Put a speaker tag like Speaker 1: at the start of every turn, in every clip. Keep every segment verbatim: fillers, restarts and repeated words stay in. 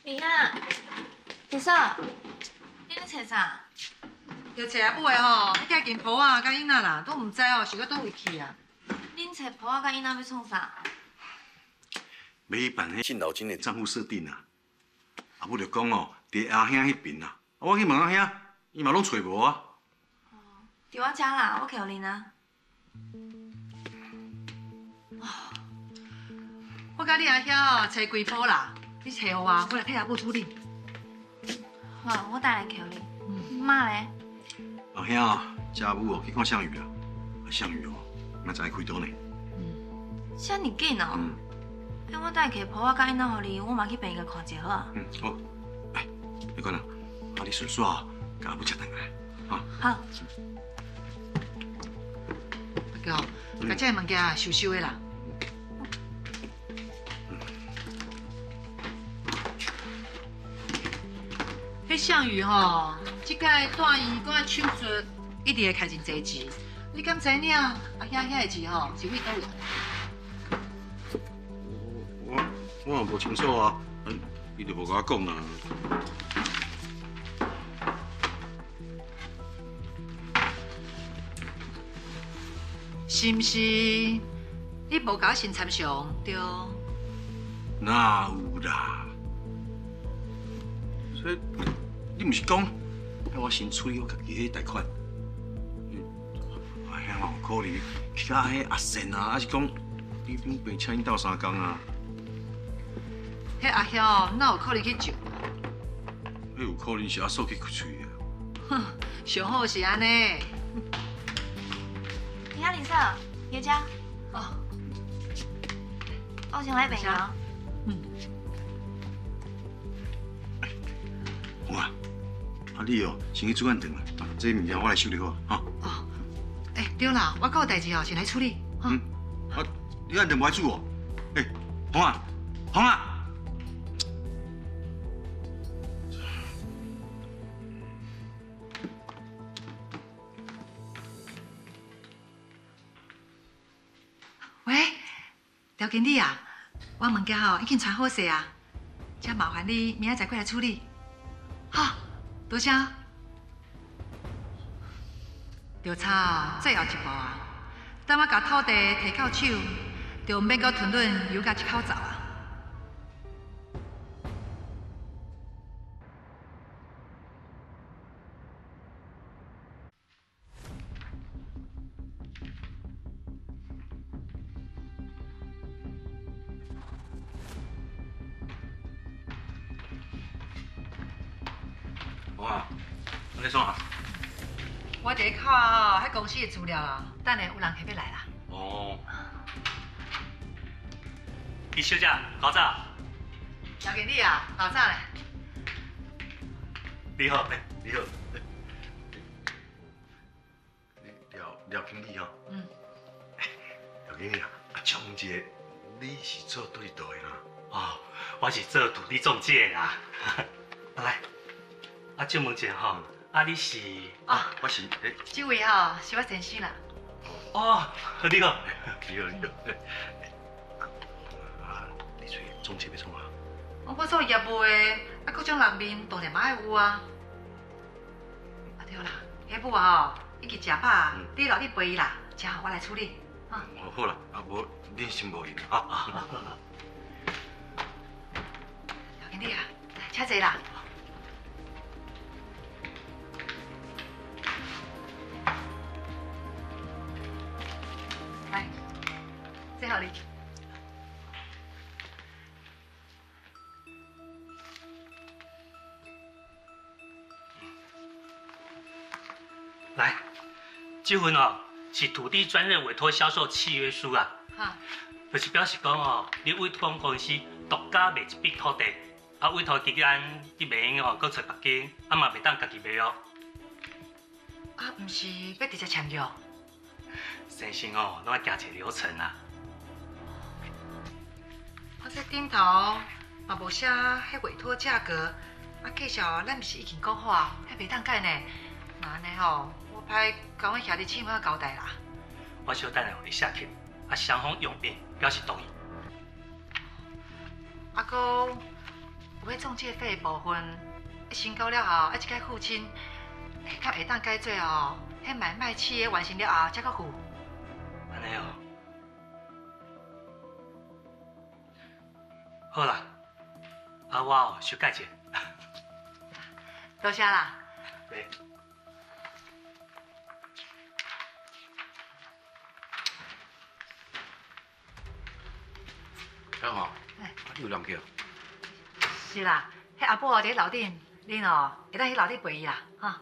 Speaker 1: 李啊，李嫂，你咧找啥？
Speaker 2: 要找阿母的吼，迄家件婆啊、甲囡仔啦，都唔知哦是要倒位去啊。
Speaker 1: 恁找婆仔甲囡仔要创啥？
Speaker 3: 要办迄敬老金的账户设定啊。阿母就讲哦，伫阿兄迄边啊，我去问阿兄，伊嘛拢找无啊。
Speaker 1: 哦，伫我家啦，我去互恁啊。
Speaker 2: 我甲你阿兄哦找几波啦，你找互我，我来替阿母处理。
Speaker 1: 好，我带来求你。嗯，妈咧？
Speaker 3: 阿兄啊，家母哦去看项羽啊，项羽哦，明仔载开刀呢。
Speaker 1: 嗯，遮尔紧哦？
Speaker 3: 嗯。
Speaker 1: 哎，我带去婆仔甲囡仔互你，我嘛去病院甲看一下好啊。
Speaker 3: 嗯，好。哎，你看啦，啊你顺续哦，甲阿母食饭来，哈。
Speaker 1: 好。
Speaker 2: 阿娇，把这物件收收的啦。迄项羽吼，即届带医馆手术，一定会开真济钱。你敢知影阿兄遐个钱吼是为倒位？
Speaker 3: 我我也无清楚啊，嗯，伊就无甲我讲啦。
Speaker 2: 是毋是？你无甲我先参详对？
Speaker 3: 哪有啦？所以你毋是讲，要我先处理我家己迄贷款？哎呀，有可能去甲迄阿贤啊，还是讲你恁爸请伊斗相共啊？
Speaker 2: 迄阿兄哪有可能去救？
Speaker 3: 迄有可能是阿嫂去开喙的。
Speaker 2: 哼，上好是安尼。
Speaker 1: 你好，李嫂，叶家。
Speaker 2: 哦。
Speaker 1: 我先来病房。
Speaker 2: 嗯。
Speaker 3: 好啊，啊你哦，先去煮饭顿啊，这物件我来处理好啊。
Speaker 2: 哦。哎，对啦，我还有代志哦，先来处理。
Speaker 3: 嗯。啊，你饭顿不爱煮哦？哎，红啊，红啊！
Speaker 2: 喂，廖经理啊，我物件吼已经传好势啊，只麻烦你明仔载过来处理。好，多谢。调查最后一步啊，等我甲土地摕到手，就免阁吞吞油甲一口走啊。
Speaker 3: 红啊，你在创啊？
Speaker 2: 我伫咧看吼，迄公司的资料啊，等下有人下要来啦。
Speaker 3: 哦。
Speaker 4: 李小姐，搞早。
Speaker 2: 廖经理啊，老早咧。
Speaker 4: 你好，
Speaker 3: 哎，你好。廖廖经理哦。
Speaker 2: 嗯。
Speaker 3: 廖经理啊，啊，请问一下，你是做对倒的啦？
Speaker 4: 哦，我是做土地中介的啦。来，啊，请问一下吼，啊，你是？
Speaker 2: 啊，
Speaker 3: 我是诶。
Speaker 2: 这位吼是我先生啦。
Speaker 4: 哦，你好。
Speaker 3: 你好，你好。啊，你做中介要创啊？
Speaker 2: 我做业务的，啊，各种人面当然嘛爱有啊。啊对啦，迄母啊吼，已经食饱，你留你陪伊啦，吃好我来处理。啊。
Speaker 3: 哦，好啦，啊无恁先无闲啊。
Speaker 2: 廖经理啊，来，请坐啦。来，这好你。
Speaker 4: 来，这份哦是土地专任委托销售契约书啊，
Speaker 2: 哈，
Speaker 4: 就是表示讲哦，你委托公司独家卖一笔土地，啊委托期间你袂用哦，搁找别间，啊嘛袂当家己卖哦。
Speaker 2: 啊，毋是要直接签约？
Speaker 4: 先生哦，拢要行一个流程啊。
Speaker 2: 我这顶头嘛无写迄委托价格，啊介绍咱毋是已经讲好啊，迄袂当改呢。那安尼吼，我歹甲阮兄弟姊妹交代啦。
Speaker 4: 我小等下互你写起，啊双方用笔表示同意。
Speaker 2: 啊，搁有有要中介费的部分，申购了后，爱一该付清，较会当解做哦。迄买卖契约完成了后，才搁付。
Speaker 4: 安尼哦。好啦，啊我哦小解者。
Speaker 2: 多谢啦。
Speaker 4: 对。
Speaker 3: 小华，你有人叫？
Speaker 2: 是啦，迄阿婆伫楼顶，恁哦会当去楼顶陪伊啦，哈。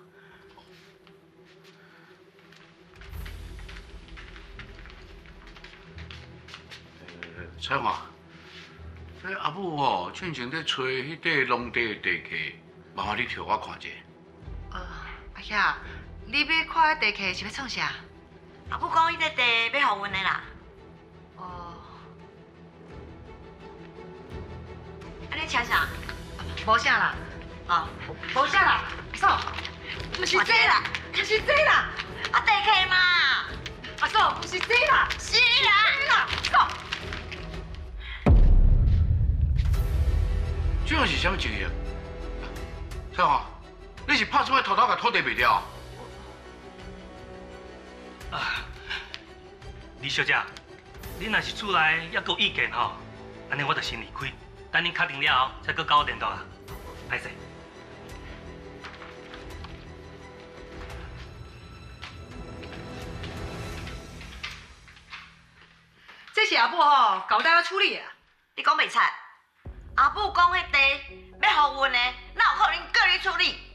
Speaker 3: 呃，彩华，迄阿母哦，正正在找迄块农地的地契，麻烦你替我看者。
Speaker 2: 呃，阿兄，你要看迄地契是要创啥？
Speaker 1: 阿母讲，迄个地要互阮的啦。
Speaker 2: 哦，
Speaker 1: 安尼请啥？
Speaker 2: 无啥啦，
Speaker 1: 哦，
Speaker 2: 无啥啦，嫂，不是这啦，不是这啦，
Speaker 1: 啊地契嘛。
Speaker 2: 阿嫂，不是这啦，
Speaker 1: 是啦。
Speaker 2: 嫂，
Speaker 3: 这样是啥物情形？彩华，你是拍出来偷偷甲土地卖掉？
Speaker 4: 啊，李小姐，你若是厝内还有意见吼，安尼我就先离开，等恁确定了后，再搁跟我联络啦。歹势。
Speaker 2: 这是阿母吼交代我处理的。
Speaker 1: 你讲袂睬？阿母讲迄地要互阮的，哪有可能叫你处理？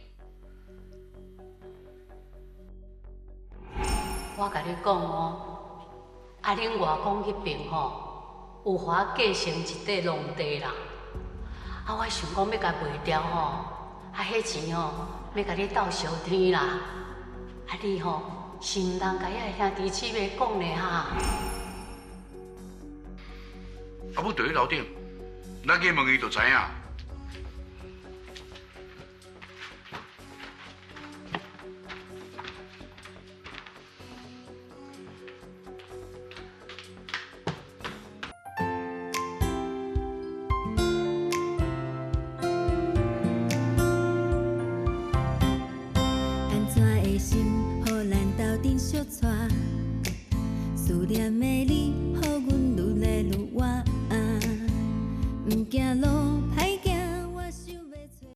Speaker 5: 我甲你讲哦，啊，恁外公迄边吼，有互我继承一块农地啦。啊，我想讲要甲卖掉吼，啊，迄钱吼要甲你斗烧天啦。啊，你吼是毋通甲遐兄弟姊妹讲咧哈？
Speaker 3: 阿母伫咧楼顶，咱去问伊就知影。